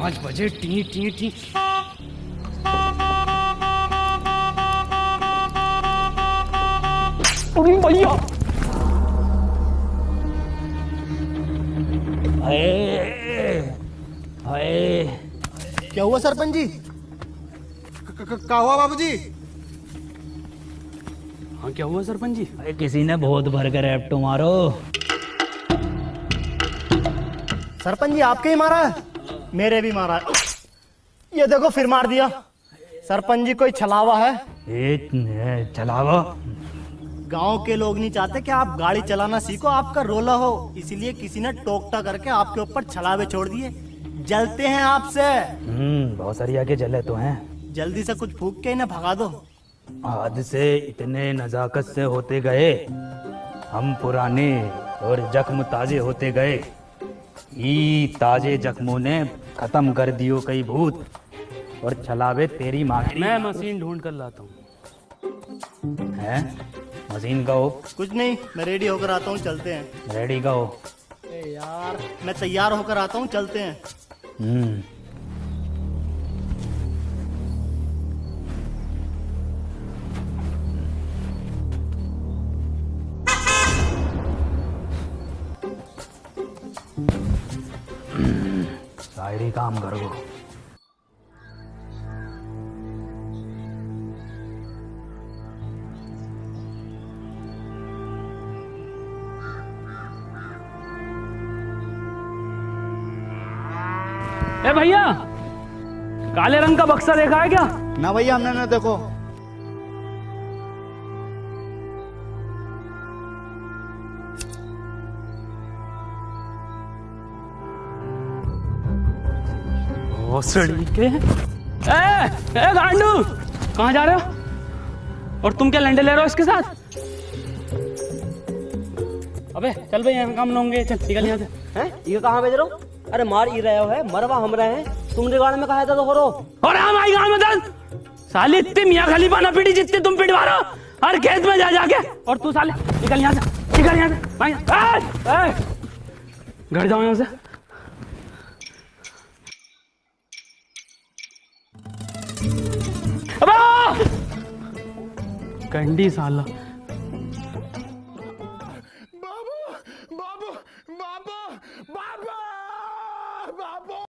5 बजे T T T. भैया क्या हुआ सरपंच जी? क्या हुआ बाबूजी? हाँ क्या हुआ सरपंच जी? अरे किसी ने बहुत भर कर रेप्टो मारो। सरपंच जी आपके ही मारा है? मेरे भी मारा है। ये देखो फिर मार दिया। सरपंच जी कोई छलावा है? चलावा? गांव के लोग नहीं चाहते कि आप गाड़ी चलाना सीखो, आपका रोला हो, इसलिए किसी ने टोकटा करके आपके ऊपर छलावे छोड़ दिए। जलते हैं आपसे। बहुत सरिया के जले तो हैं। जल्दी से कुछ फूक के इन्हें भगा दो। आज से इतने नजाकत से होते गए, हम पुराने और जख्म ताजे होते गए। ई ताजे जख्मों ने खत्म कर दियो कई भूत, और छलावे तेरी माँ की। मैं मशीन ढूंढ कर लाता हूँ। हैं? मशीन का हो? कुछ नहीं, मैं रेडी होकर आता हूँ, चलते हैं। रेडी का हो? यार मैं तैयार होकर आता हूँ, चलते हैं। शायरी काम कर गो। ए भैया, काले रंग का बक्सा देखा है क्या? ना भैया हमने ना देखो। भोसड़ी के। ए गांडू, कहाँ जा रहे हो? और तुम क्या लंडे ले रहे हो इसके साथ? अबे चल भाई, यहाँ काम न होंगे, चल निकल यहाँ से। हैं? ये कहाँ भेज रहे हो? अरे मार ही रहे हो है, मरवा हम रहे हैं। तुमने गाड़ में कहा था तो करो। और हम आई गाँव में दस साली इतनी मियाँ खलीफा ना पीटी जितनी तुम पिटवा रहे हो हर खेत में जा जाके। और तू साले निकल यहाँ से, निकल यहाँ से भाई। घर जाओ यहाँ से। कंडी साला